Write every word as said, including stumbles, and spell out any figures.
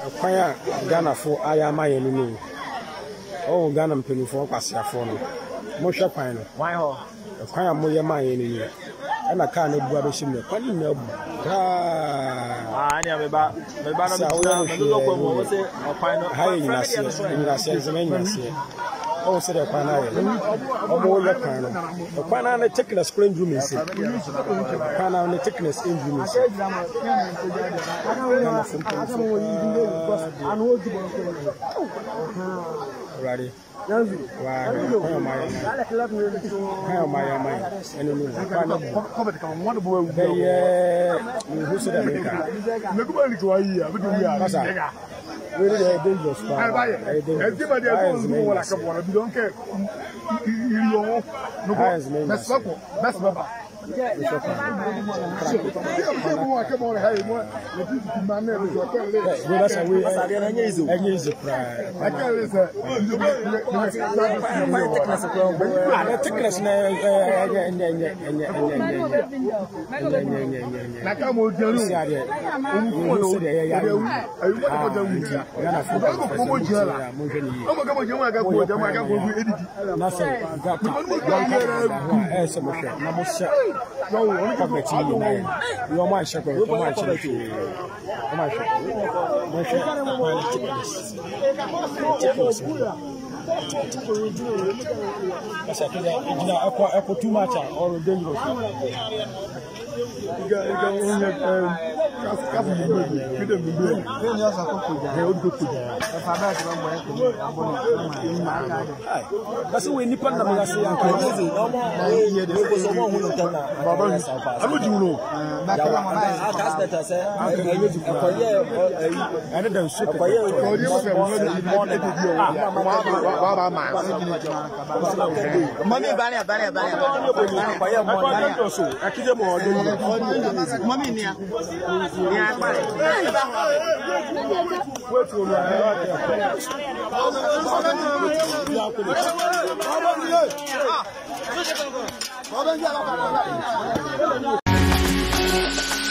Kwaya Ghana for Ayama Yenu. Oh, Ghana Penifo Pasiafono. Mosha Pino. Why ho? Kwaya Moyama Yenu. And I can't go to see me. Quite no. Ah, I never bought the banner. Aiyinasi, Aiyinasi, Nzema. Oh, said a panay. Oh, more like panay. The panay on the thickness screen room is it. Panay on the thickness in room is it. Ready? Why, my my my enemy. One boy, they who said that. Really dangerous. Everybody else know what I come on. You don't care. That's that's yeah, yeah. Come on, hey, what? My name is that's a way. I use it. I can't listen. The thickness. Like I'm going to no, only come back to you. You are my shepherd. You are my shepherd. You are my shepherd. My shepherd. That's a good idea. I put too much or dangerous. You got you got that's why we put them in say I'm you know. Mommy, near. Yeah,